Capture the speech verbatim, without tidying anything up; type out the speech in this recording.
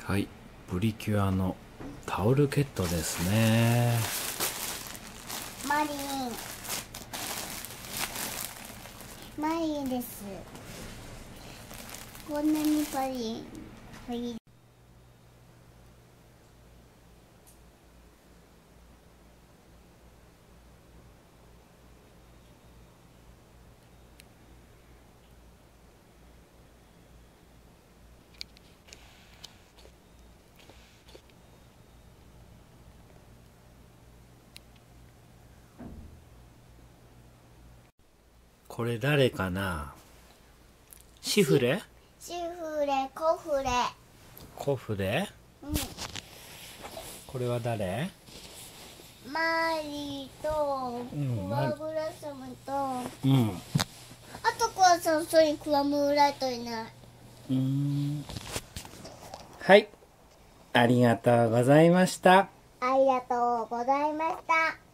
はい、プリキュアのタオルケットですね。 マリンマリンです。こんなにパリンパリンこれ誰かな。シフレシフレコフレコフレ。 うんこれは誰。 マリーとうんクワグラサムと、 うん。 あとクワさんそれにクワムーライトいない。 うーん。はい、ありがとうございました。 ありがとうございました。